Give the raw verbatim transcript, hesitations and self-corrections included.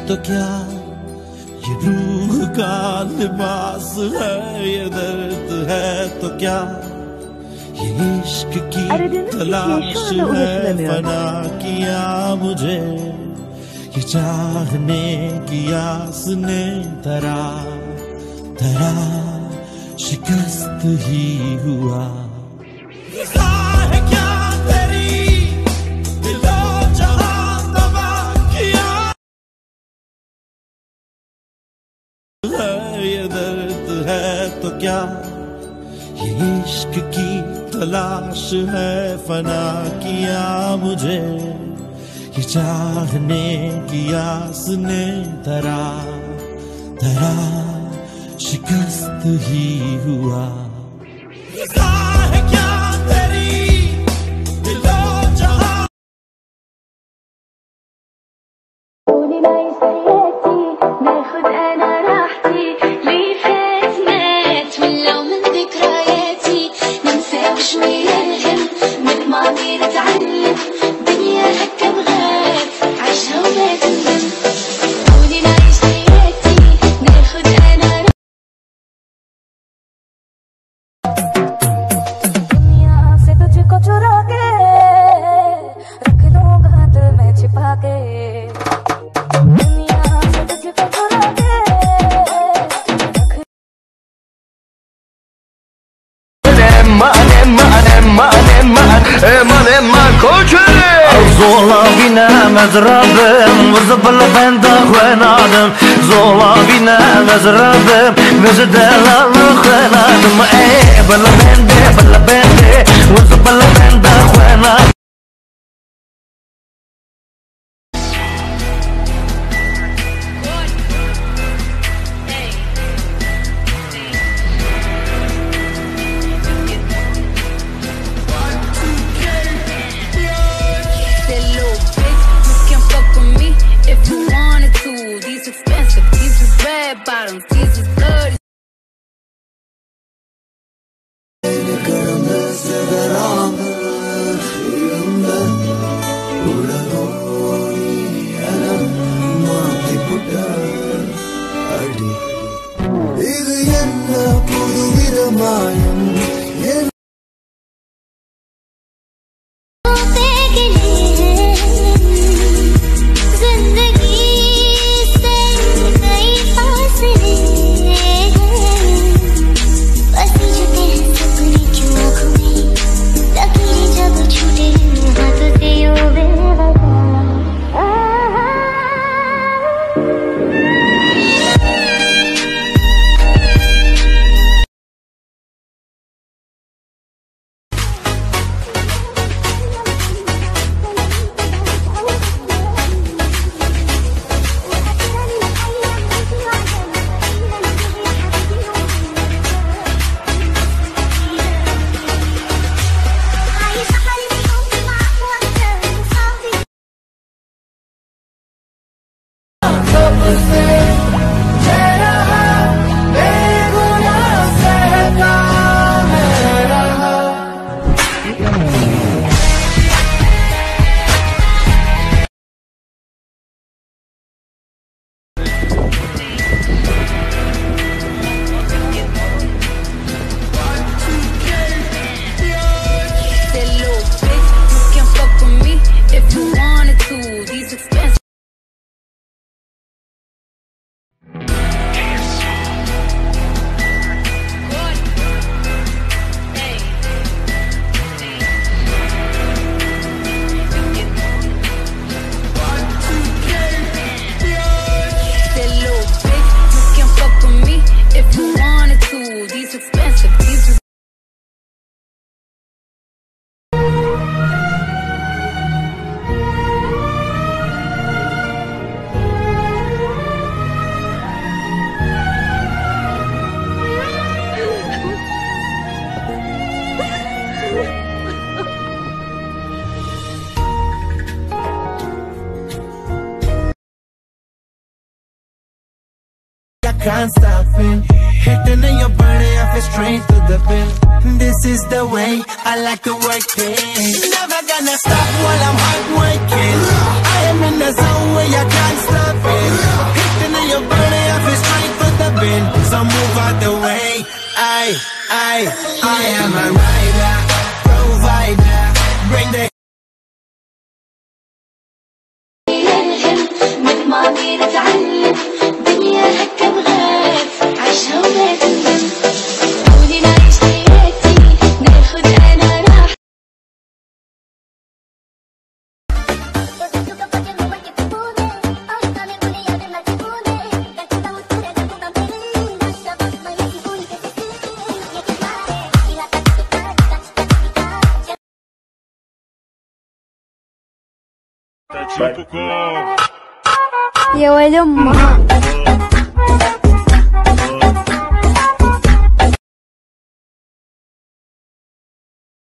तो क्या ये रूह का लिबास है, ये दर्द है तो क्या ये इश्क की तलाश है। फना किया मुझे ये चाहने की आस ने, तरा तरा शिकस्त ही हुआ। है क्या तेरी दिलो जहां तबाह किया है, ये दर्द है तो क्या ये इश्क की तलाश है। फना किया मुझे ये चाहने की आस ने, तरा तरा शिकस्त ही हुआ। है क्या तेरी दिलो जहां मैं खुद अना राحتي لي فات مات ولو من ذكرياتي ننسى وشوية نهم من الماضي نتعلم دنيا هكا بغات عيشها وما تندم. قولي نعيش حياتي ناخد أنا दुनिया से तुझको चुरा के रख दूंगा दिल में छिपा के. दुनिया से तुझको चुरा के रख زولا بينا مزرابم وزبل بند خوانادم. زولا بينا مزرابم مزدل خوانادم. اي بلا بند بلا بند وزبل بند خوانادم. Bottoms, these is bloody. Can't stop it, hitting in your body, I feel straight to the pin. This is the way I like to work it. Never gonna stop while I'm hard working. I am in the zone where you can't stop it. I, I am a rider, provider, bring the من ماضي نتعلم دنيا هكا بغيت عيشها وما تندم قولي نعيش حياتي ناخد انا راحتي يا ولد امها